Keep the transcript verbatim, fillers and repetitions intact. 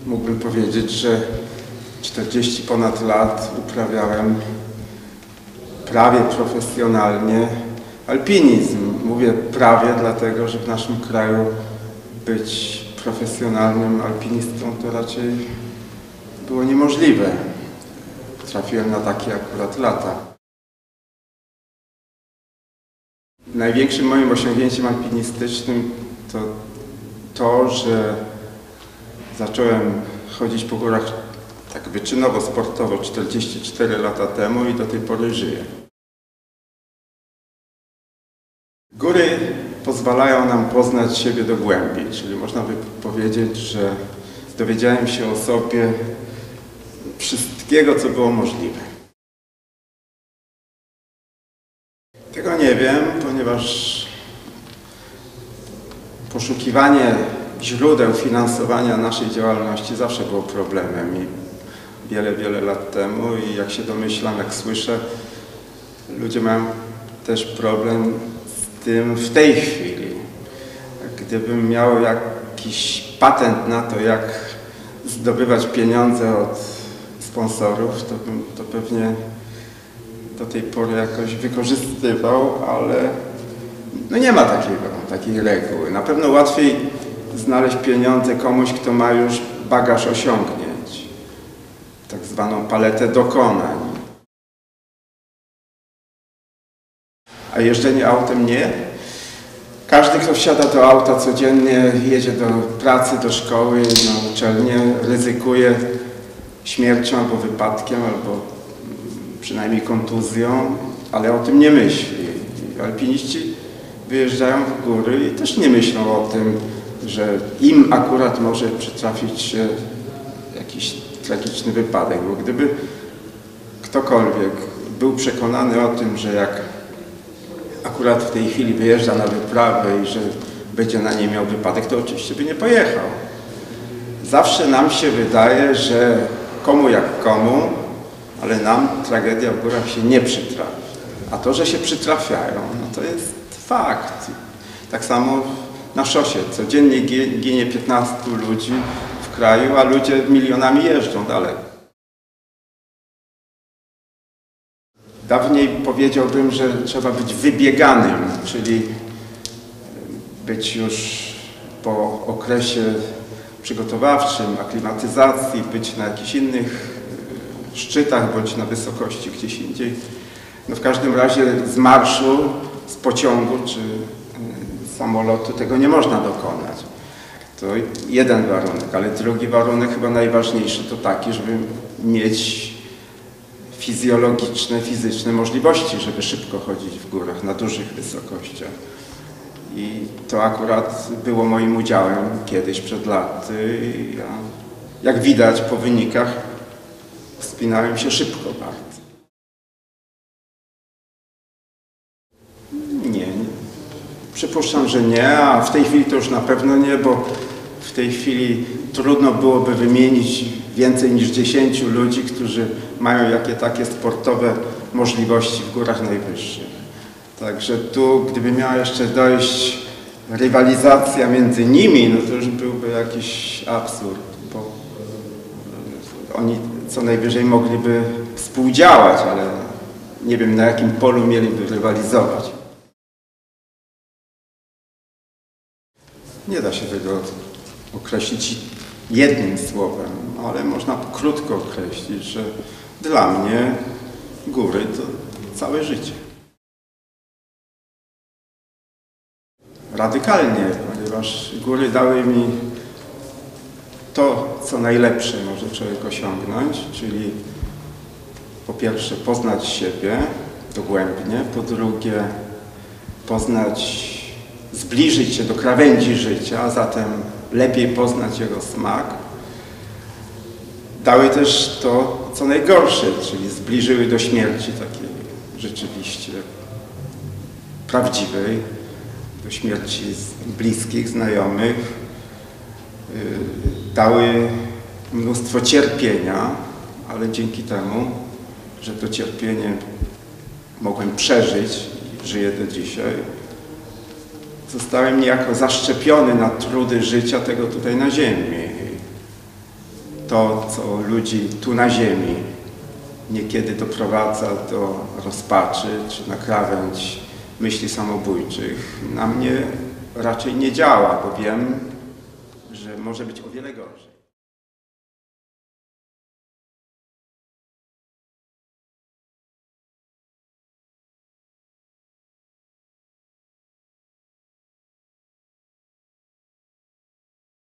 mógłbym powiedzieć, że czterdzieści ponad lat uprawiałem prawie profesjonalnie alpinizm. Mówię prawie, dlatego że w naszym kraju być profesjonalnym alpinistą to raczej było niemożliwe. Trafiłem na takie akurat lata. Największym moim osiągnięciem alpinistycznym to to, że zacząłem chodzić po górach tak wyczynowo, sportowo czterdzieści cztery lata temu i do tej pory żyję. Góry pozwalają nam poznać siebie do głębi, czyli można by powiedzieć, że dowiedziałem się o sobie wszystkiego, co było możliwe. Tego nie wiem, ponieważ poszukiwanie źródeł finansowania naszej działalności zawsze było problemem i wiele, wiele lat temu i jak się domyślam, jak słyszę, ludzie mają też problem z tym w tej chwili. Gdybym miał jakiś patent na to, jak zdobywać pieniądze od sponsorów, to bym to pewnie do tej pory jakoś wykorzystywał, ale no nie ma takiego, takiej reguły. Na pewno łatwiej znaleźć pieniądze komuś, kto ma już bagaż osiągnięć, tak zwaną paletę dokonań. A jeżdżenie autem nie? Każdy, kto wsiada do auta codziennie, jedzie do pracy, do szkoły, na uczelnię, ryzykuje śmiercią albo wypadkiem, albo przynajmniej kontuzją, ale o tym nie myśli. Alpiniści wyjeżdżają w góry i też nie myślą o tym, że im akurat może przytrafić się jakiś tragiczny wypadek, bo gdyby ktokolwiek był przekonany o tym, że jak akurat w tej chwili wyjeżdża na wyprawę i że będzie na niej miał wypadek, to oczywiście by nie pojechał. Zawsze nam się wydaje, że komu jak komu, ale nam tragedia w górach się nie przytrafi. A to, że się przytrafiają, no to jest fakt. Tak samo na szosie. Codziennie ginie piętnastu ludzi w kraju, a ludzie milionami jeżdżą dalej. Dawniej powiedziałbym, że trzeba być wybieganym, czyli być już po okresie przygotowawczym, aklimatyzacji, być na jakichś innych szczytach bądź na wysokości gdzieś indziej. No w każdym razie z marszu, z pociągu czy z samolotu tego nie można dokonać. To jeden warunek, ale drugi warunek, chyba najważniejszy, to taki, żeby mieć fizjologiczne, fizyczne możliwości, żeby szybko chodzić w górach na dużych wysokościach. I to akurat było moim udziałem kiedyś przed laty. Ja, jak widać po wynikach, wspinałem się szybko bardzo. Nie, nie. Przypuszczam, że nie, a w tej chwili to już na pewno nie, bo w tej chwili trudno byłoby wymienić więcej niż dziesięciu ludzi, którzy mają jakie takie sportowe możliwości w górach najwyższych. Także tu, gdyby miała jeszcze dojść rywalizacja między nimi, no to już byłby jakiś absurd, bo oni co najwyżej mogliby współdziałać, ale nie wiem, na jakim polu mieliby rywalizować. Nie da się tego określić jednym słowem, ale można krótko określić, że dla mnie góry to całe życie. Radykalnie, ponieważ góry dały mi to, co najlepsze może człowiek osiągnąć, czyli po pierwsze poznać siebie dogłębnie, po drugie poznać, zbliżyć się do krawędzi życia, a zatem lepiej poznać jego smak. Dały też to, co najgorsze, czyli zbliżyły do śmierci takiej rzeczywiście prawdziwej, do śmierci bliskich, znajomych. Dały mnóstwo cierpienia, ale dzięki temu, że to cierpienie mogłem przeżyć i żyję do dzisiaj, zostałem niejako zaszczepiony na trudy życia tego tutaj na ziemi. to, co ludzi tu na ziemi niekiedy doprowadza do rozpaczy czy na krawędź myśli samobójczych, na mnie raczej nie działa, bo wiem, że może być o wiele gorzej.